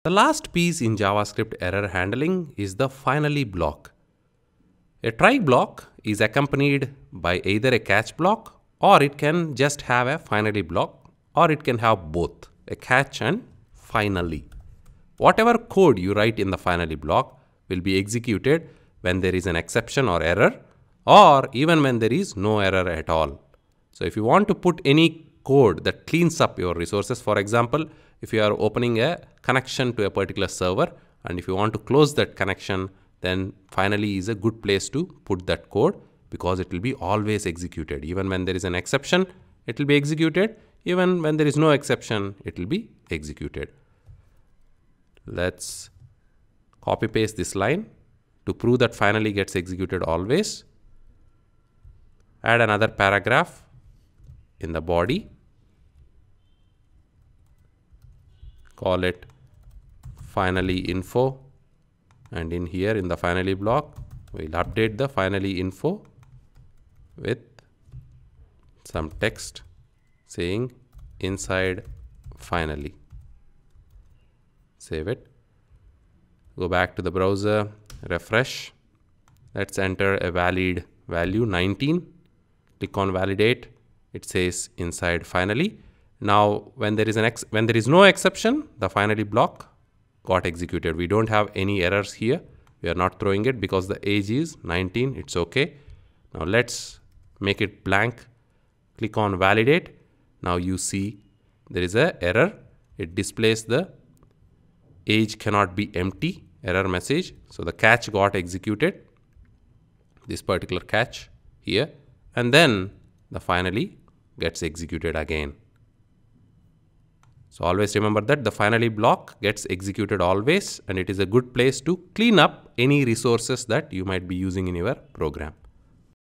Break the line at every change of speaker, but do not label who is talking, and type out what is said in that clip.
The last piece in JavaScript error handling is the finally block. A try block is accompanied by either a catch block, or it can just have a finally block, or it can have both, a catch and finally. Whatever code you write in the finally block will be executed when there is an exception or error, or even when there is no error at all. So if you want to put any code that cleans up your resources, for example, if you are opening a connection to a particular server, and if you want to close that connection, then finally is a good place to put that code, because it will be always executed. Even when there is an exception, it will be executed. Even when there is no exception, it will be executed. Let's copy paste this line to prove that finally gets executed always. Add another paragraph in the body. Call it finally info, and in here in the finally block we'll update the finally info with some text saying inside finally. Save it. Go back to the browser, refresh. Let's enter a valid value 19. Click on validate. It says inside finally. Now when there is no exception, the finally block got executed. We don't have any errors here. We are not throwing it because the age is 19. It's okay. Now let's make it blank. Click on validate. Now you see there is an error. It displays the age cannot be empty error message. So the catch got executed, this particular catch here, and then the finally gets executed again. So always remember that the finally block gets executed always, and it is a good place to clean up any resources that you might be using in your program.